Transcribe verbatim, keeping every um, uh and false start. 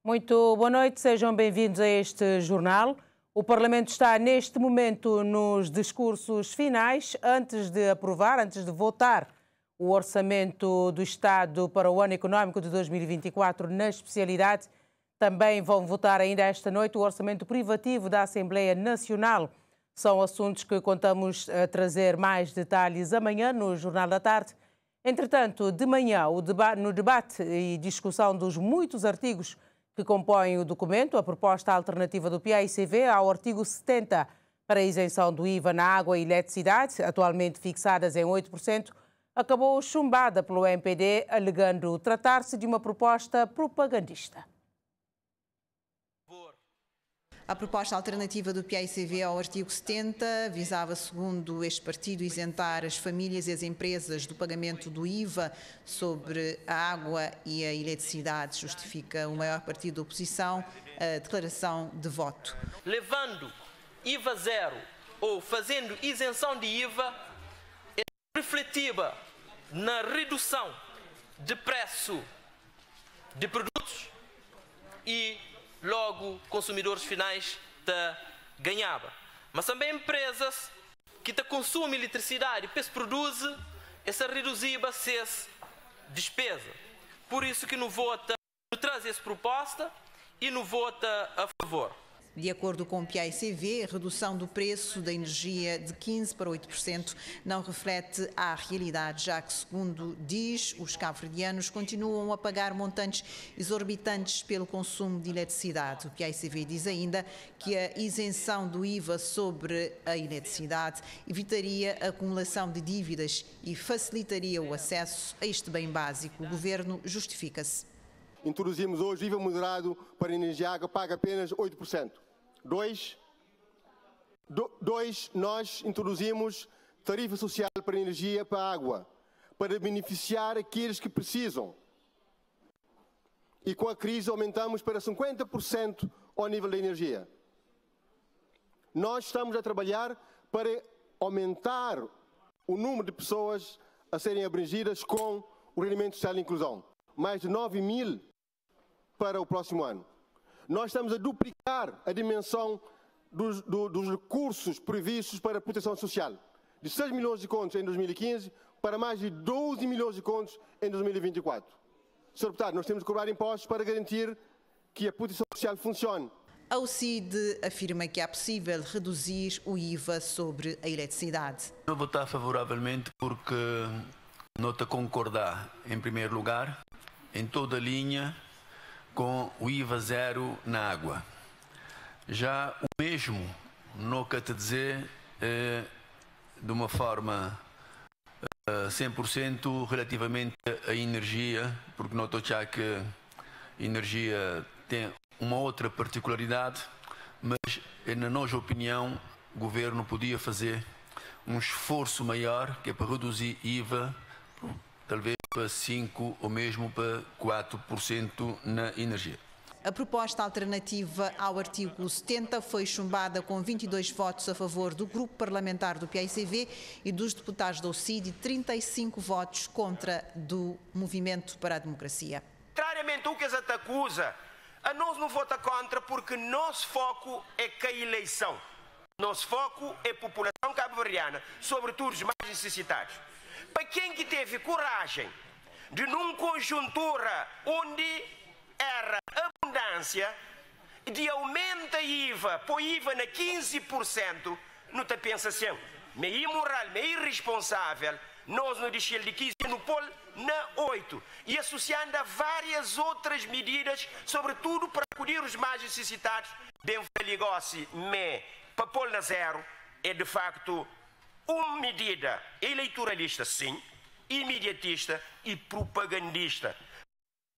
Muito boa noite, sejam bem-vindos a este jornal. O Parlamento está neste momento nos discursos finais, antes de aprovar, antes de votar o Orçamento do Estado para o ano económico de dois mil e vinte e quatro na especialidade. Também vão votar ainda esta noite o Orçamento Privativo da Assembleia Nacional. São assuntos que contamos a trazer mais detalhes amanhã no Jornal da Tarde. Entretanto, de manhã, no debate e discussão dos muitos artigos que compõem o documento, a proposta alternativa do P A I C V ao artigo setenta para a isenção do I V A na água e eletricidade, atualmente fixadas em oito por cento, acabou chumbada pelo M P D, alegando tratar-se de uma proposta propagandista. A proposta alternativa do P A I C V ao artigo setenta visava, segundo este partido, isentar as famílias e as empresas do pagamento do I V A sobre a água e a eletricidade. Justifica o maior partido da oposição a declaração de voto. Levando I V A zero ou fazendo isenção de I V A é refletiva na redução de preço de produtos e logo consumidores finais te ganhava. Mas também empresas que te consumem eletricidade e produzem essa reduzida essa despesa. Por isso que não vota, não traz essa proposta e não vota a favor. De acordo com o P A I C V, a redução do preço da energia de quinze para oito por cento não reflete a realidade, já que, segundo diz, os cabo-verdianos continuam a pagar montantes exorbitantes pelo consumo de eletricidade. O P A I C V diz ainda que a isenção do I V A sobre a eletricidade evitaria a acumulação de dívidas e facilitaria o acesso a este bem básico. O governo justifica-se. Introduzimos hoje I V A moderado para a energia água, paga apenas oito por cento. Dois, do, dois, nós introduzimos tarifa social para a energia para a água, para beneficiar aqueles que precisam. E com a crise aumentamos para cinquenta por cento ao nível da energia. Nós estamos a trabalhar para aumentar o número de pessoas a serem abrangidas com o rendimento social de inclusão. Mais de nove mil para o próximo ano. Nós estamos a duplicar a dimensão dos, do, dos recursos previstos para a proteção social. De seis milhões de contos em dois mil e quinze para mais de doze milhões de contos em dois mil e vinte e quatro. senhor Deputado, nós temos de cobrar impostos para garantir que a proteção social funcione. A O C I D afirma que é possível reduzir o I V A sobre a eletricidade. Eu vou votar favoravelmente porque nota concordar, em primeiro lugar, em toda a linha com o I V A zero na água. Já o mesmo, não quer te dizer eh, de uma forma eh, cem por cento relativamente à energia, porque noto já que a energia tem uma outra particularidade, mas na nossa opinião o governo podia fazer um esforço maior, que é para reduzir I V A, talvez para cinco por cento ou mesmo para quatro por cento na energia. A proposta alternativa ao artigo setenta foi chumbada com vinte e dois votos a favor do grupo parlamentar do P A I C V e dos deputados da O C I D e trinta e cinco votos contra do Movimento para a Democracia. Contrariamente ao que se acusa, a nós não vota contra porque nosso foco é que a eleição. Nosso foco é a população cabo-verdiana, sobretudo os mais necessitados. Para quem que teve coragem de, numa conjuntura onde era abundância, de aumenta I V A, põe I V A na quinze por cento, não te pensa assim, meio imoral, meio irresponsável, nós não deixamos de quinze no polo na oito, e associando a várias outras medidas, sobretudo para acudir os mais necessitados, bem negócio, me, para pôr na zero, é de facto uma medida eleitoralista, sim, imediatista e propagandista.